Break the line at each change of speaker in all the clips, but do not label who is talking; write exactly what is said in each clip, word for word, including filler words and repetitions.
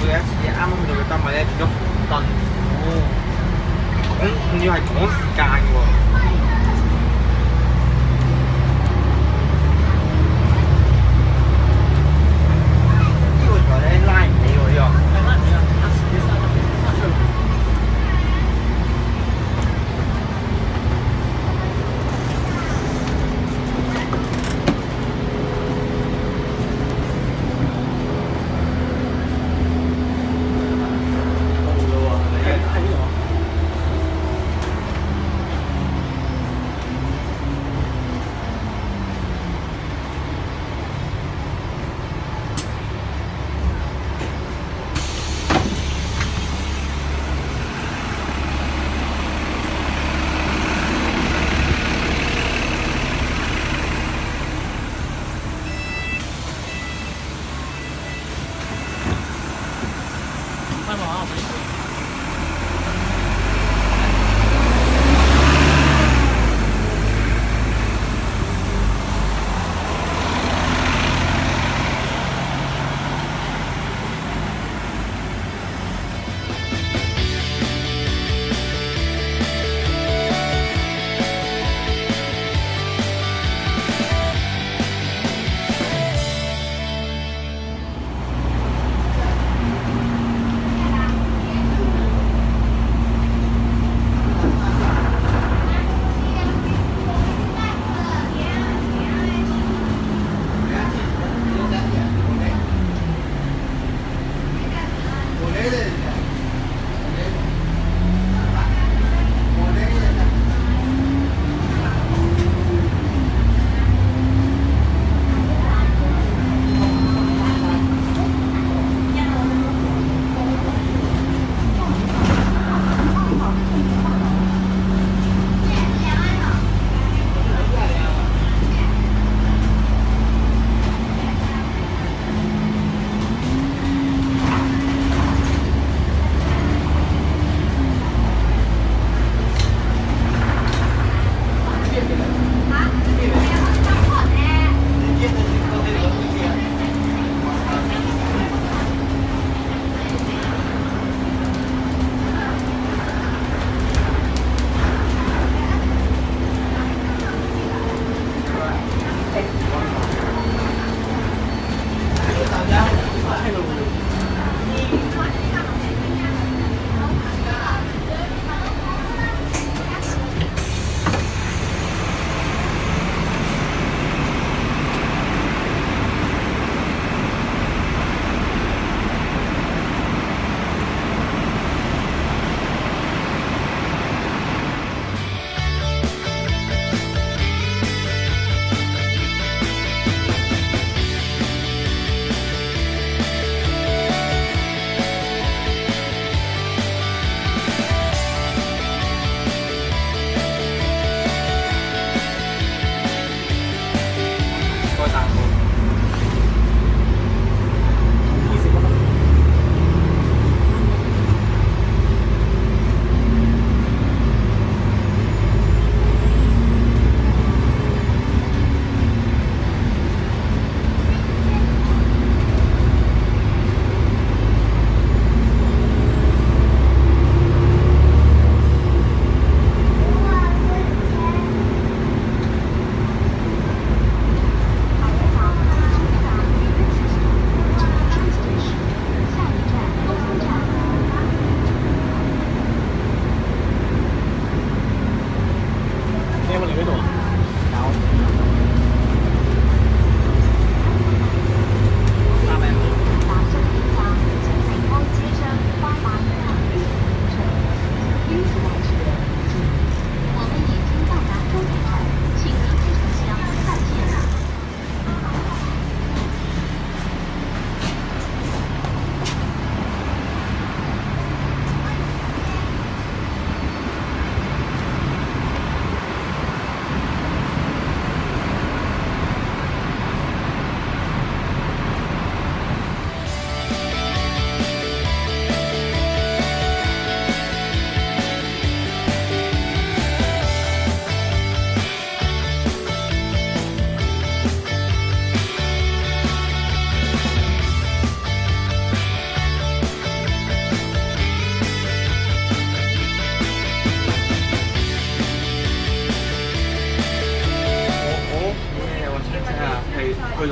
一次，啱啱去到嘅單位咧，變咗紅燈。哦。講仲要係趕時間嘅喎。呢個台咧拉唔起喎呢個。拉唔起啊！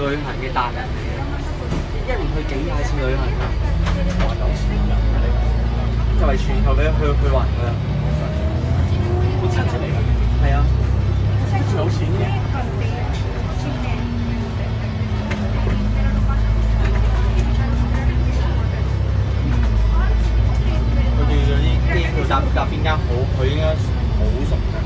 旅行嘅達人嚟嘅，一年去幾廿次旅行啊！
話有錢人啊呢
就係全球嘅去去雲㗎啦。
個，好親戚嚟㗎。
係啊，
有錢嘅。
佢哋嗰啲機票搭搭邊間好，佢應該好熟㗎。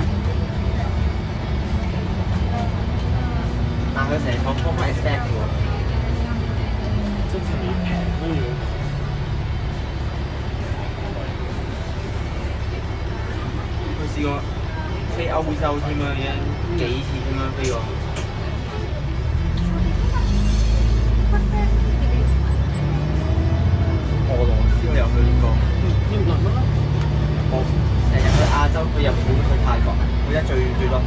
但佢成日講 Hong Kong Express 嘅喎。
即係平都要。
佢試過飛歐洲添啊，已經幾次咁樣飛過。俄羅斯我又去過。
英倫乜啦？
我成日去亞洲，去日本，去泰國，去得最最多。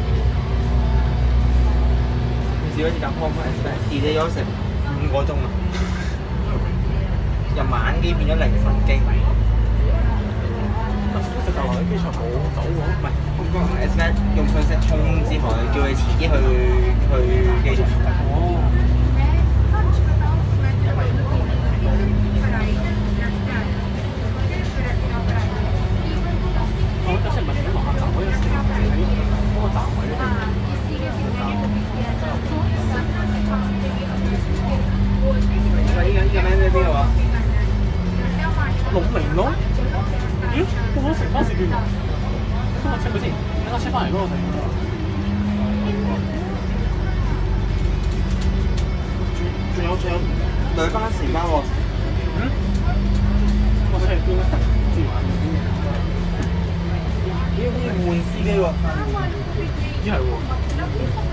試嗰次搭 Hong Kong Express，delay 咗成五個鐘啊！由晚機變咗凌晨機。
直頭喺機場冇走喎。
唔係 Hong Kong Express 用信息通知我，叫佢遲啲去去機場。
哦。我架車唔係喺落下站嗰陣時，喺嗰個站位嗰度。
喂，依家依家咩咩邊個啊？
龍明咯？咦？我覺得城巴士轉喎。等我 check 佢先，等我 check 翻嚟嗰個地。仲有仲有
兩班城巴喎。
嗯？我 check 邊咧？唔知喎。
咦？好似換司機喎。
咦係喎。